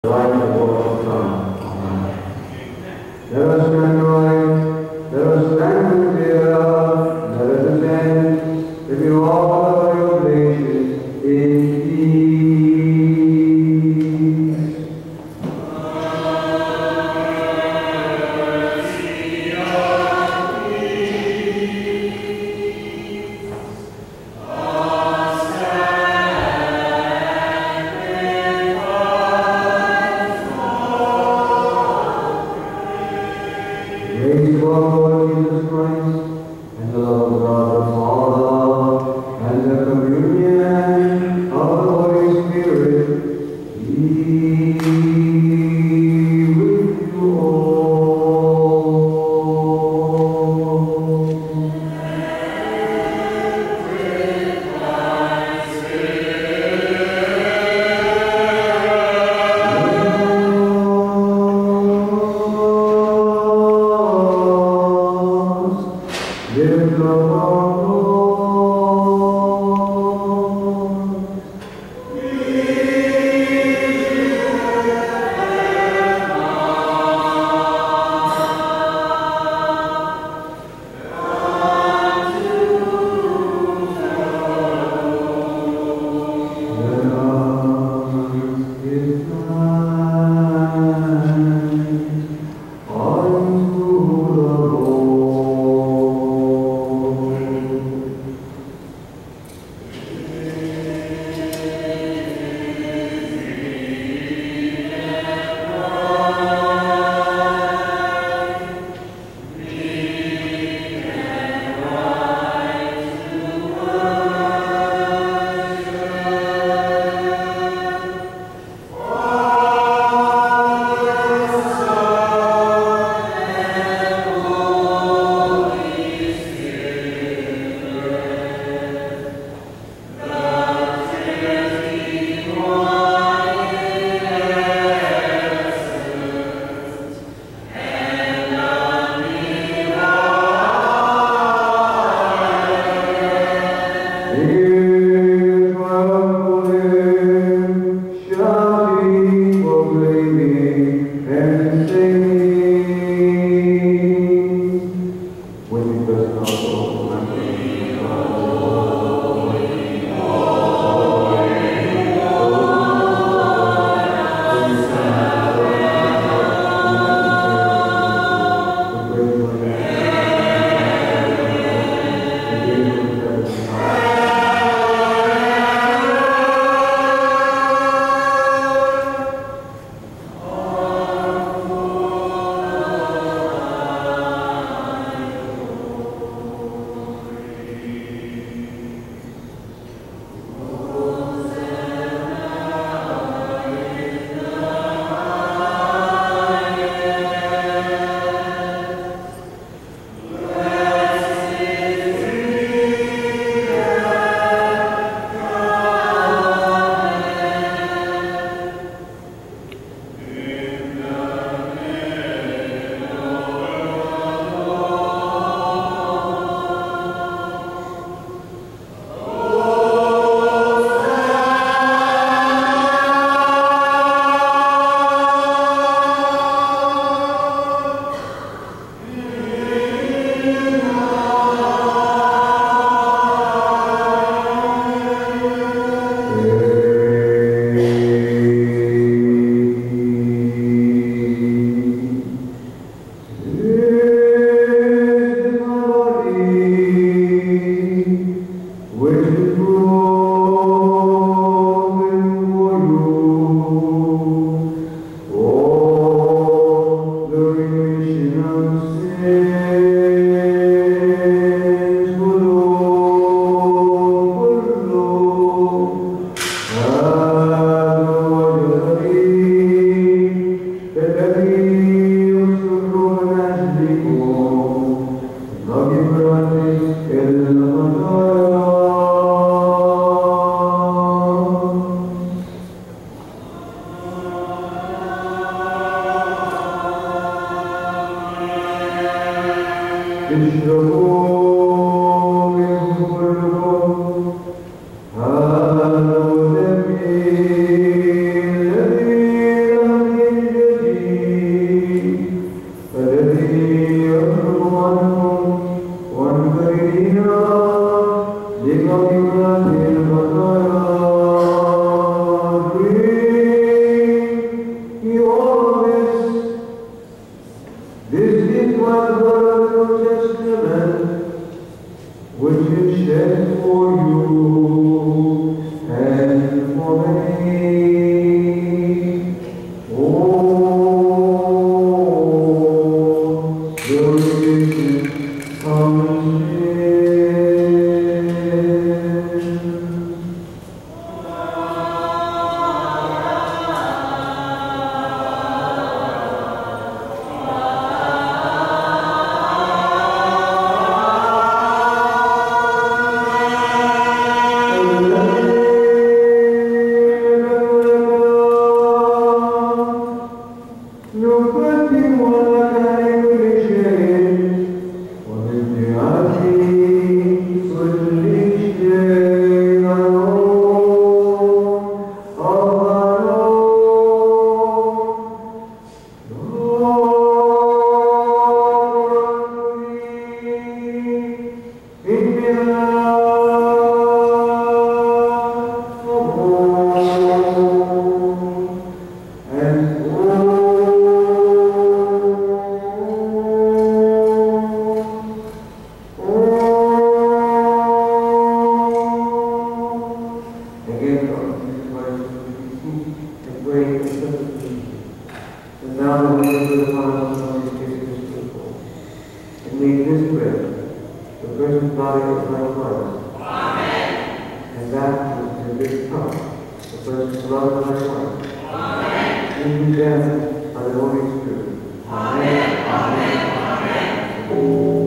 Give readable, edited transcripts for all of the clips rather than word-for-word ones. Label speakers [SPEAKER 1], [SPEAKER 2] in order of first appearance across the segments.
[SPEAKER 1] light of the world to come. Amen. Let us stand right, let us stand with fear, let us ascend, if you all of your graces in peace. Praise to our Lord Jesus Christ, and the love of God the Father, and the communion of the Holy Spirit be with you all. Lift up our Lord. Hallelujah. them by the Holy Spirit. Amen. Amen. Amen.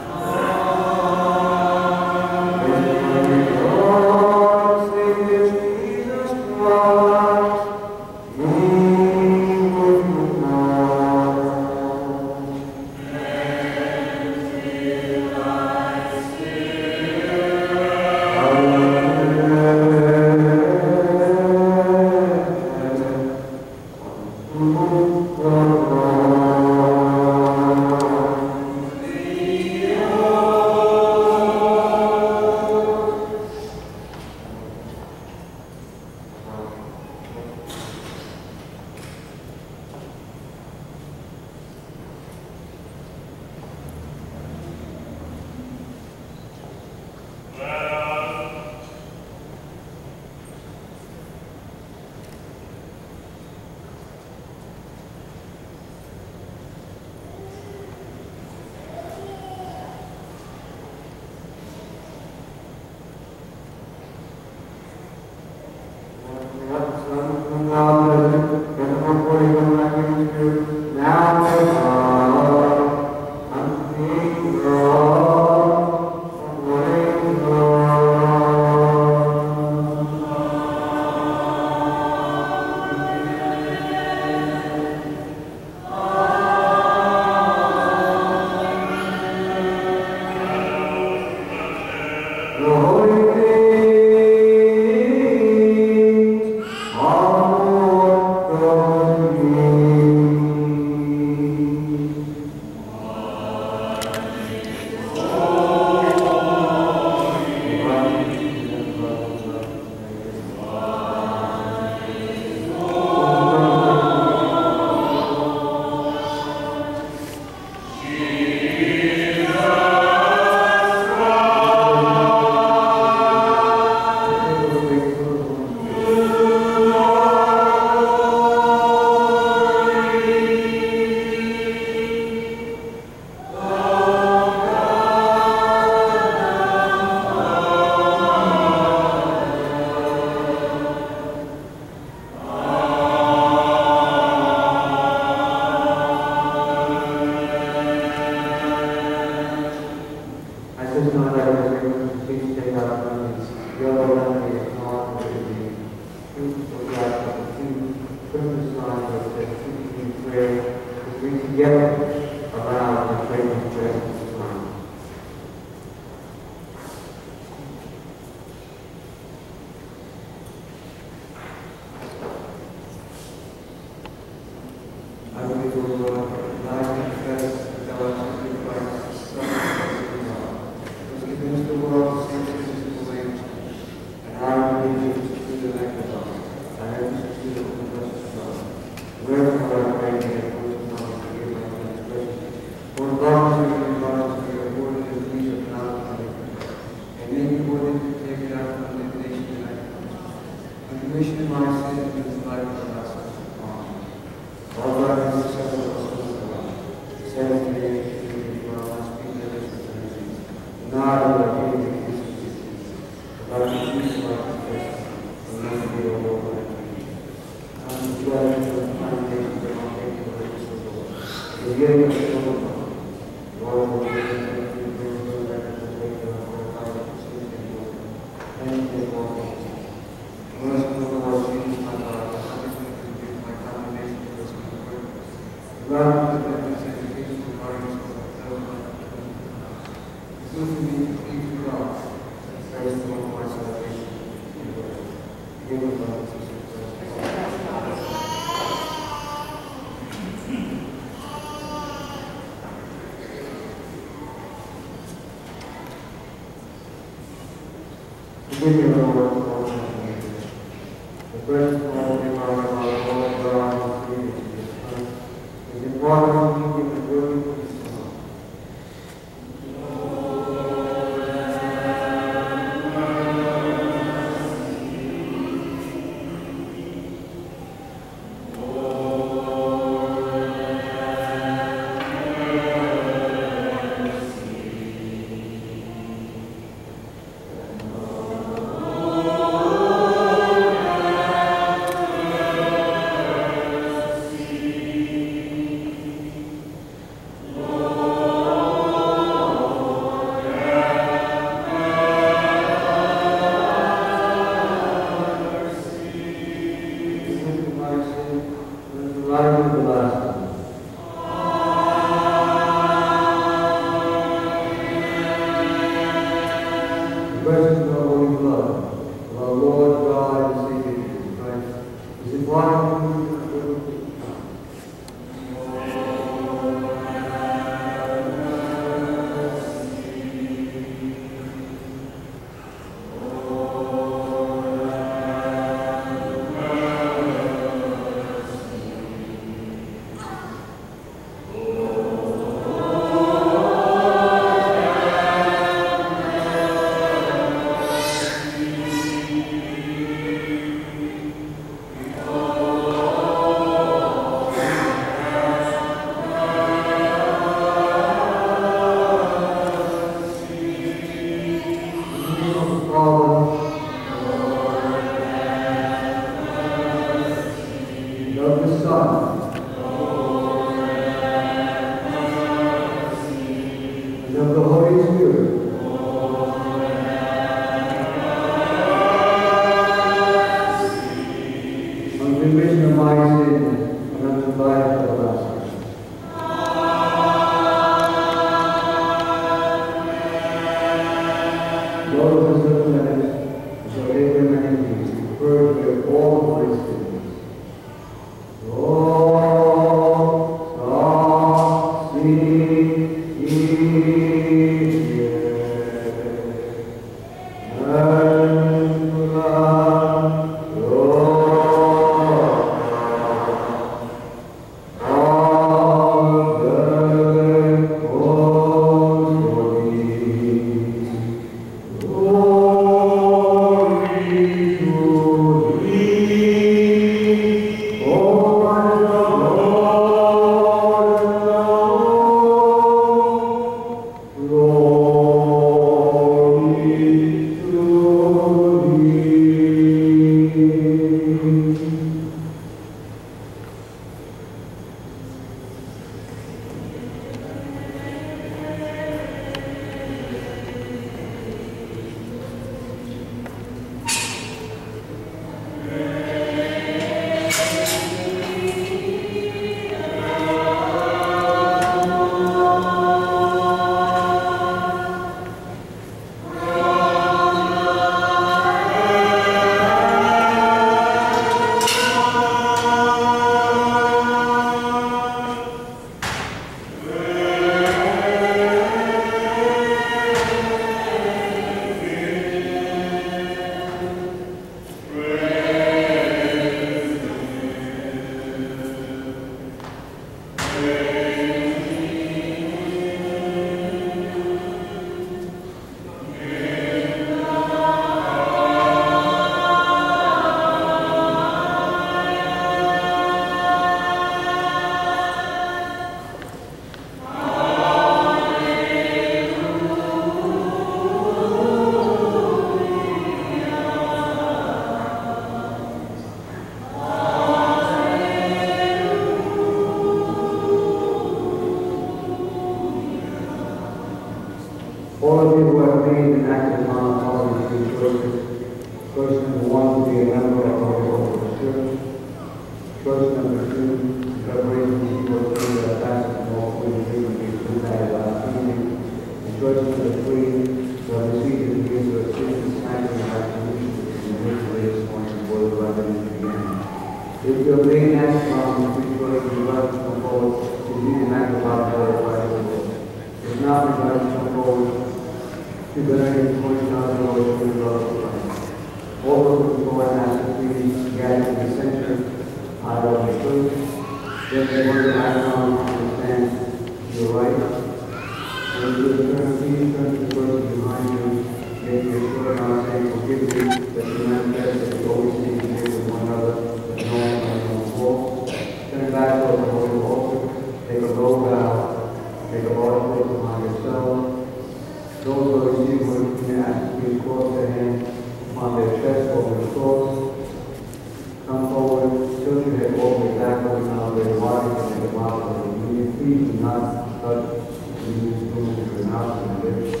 [SPEAKER 1] number 1, to be a member of our Orthodox Church. Choice number 2, preparation to go through the fast and walk with the freedom we presented last evening. And choice number 3, to have received the news of Christian standing and absolution in the midst of this morning before the revelation began. If you have made an act from the free choice, you would like to come forward to lead an act of our prayer by the Lord. If not, we would like to come forward to the name of the Lord to the love of Christ. All those who are asked to please gather in the center out of the church. Then the word of icon will stand to your right. And to the turn, please turn to the person behind you. Make your sure our saying forgive you that you manifest that you always need to give with one another and no one can fall. Turn back toward the holy altar. Take a low bow. Take a large place upon yourself. Those who receive what you ask to be cross their hand upon their chest over the cross. Come forward, tilt your head all the way back over now, their body and their mouth of the union. Please do not touch the union with your mouth and lips.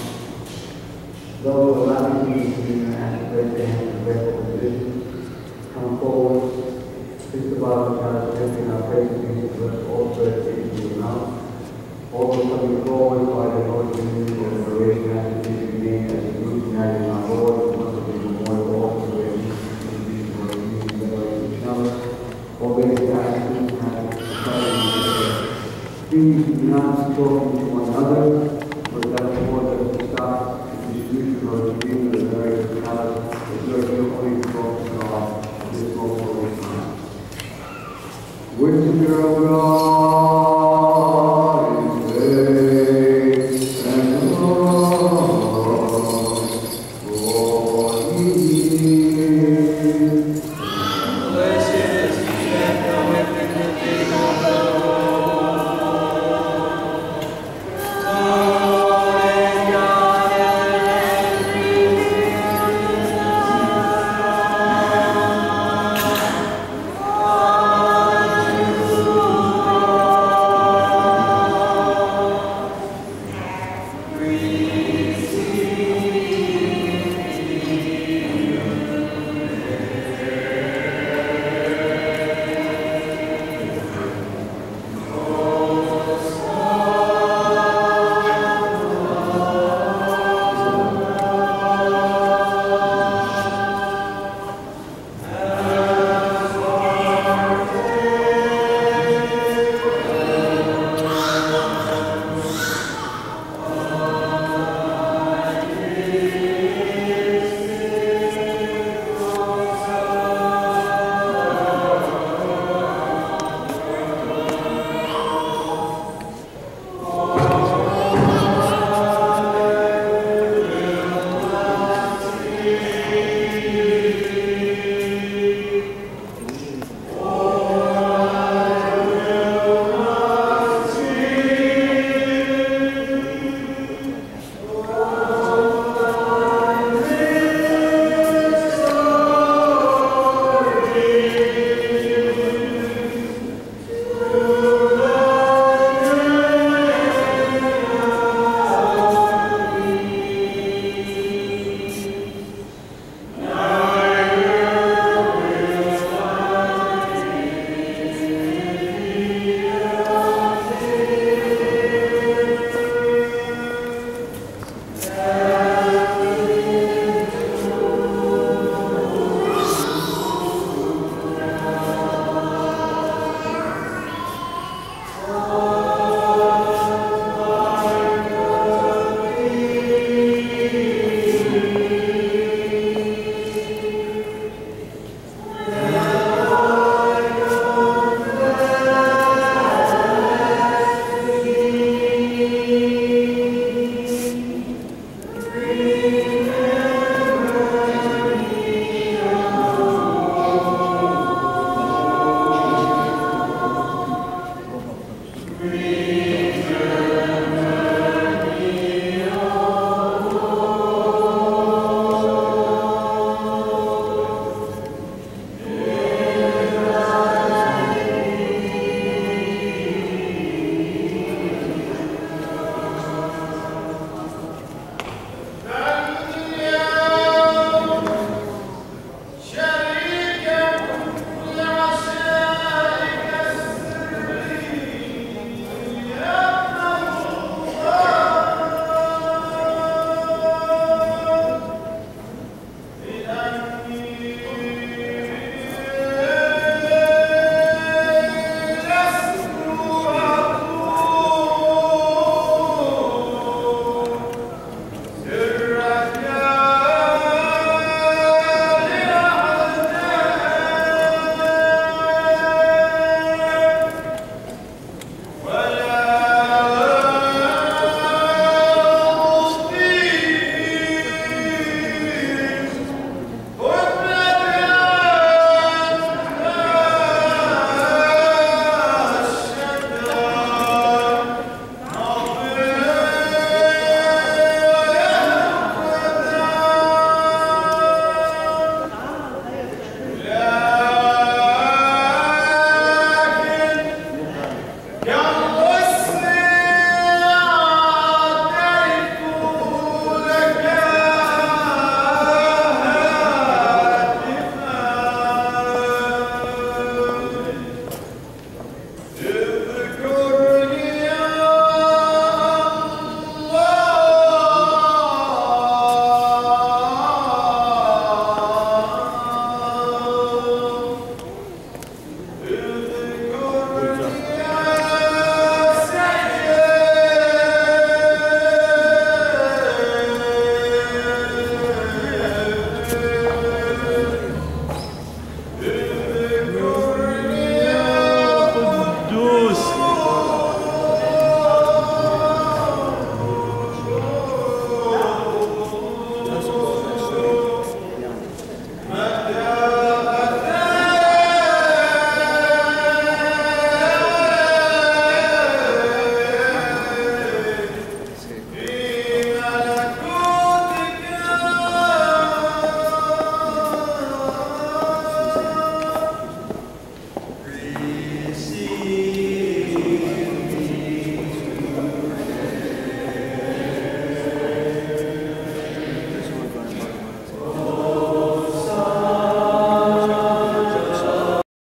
[SPEAKER 1] Those who allow you to be in and raise their hands in grateful position. Come forward, kiss the bottom of the child, lifting our praise and peace, bless all prayer to your mouth. Also coming forward by the Lord's community for the liberation and the being as a group united in our Lord, once of the memorial also where we can for each other. Always ask you to have please do not talk to one another, but that before us to stop the distribution or the reading of the various products, if you are only focused on this most holy time. Worship your own God.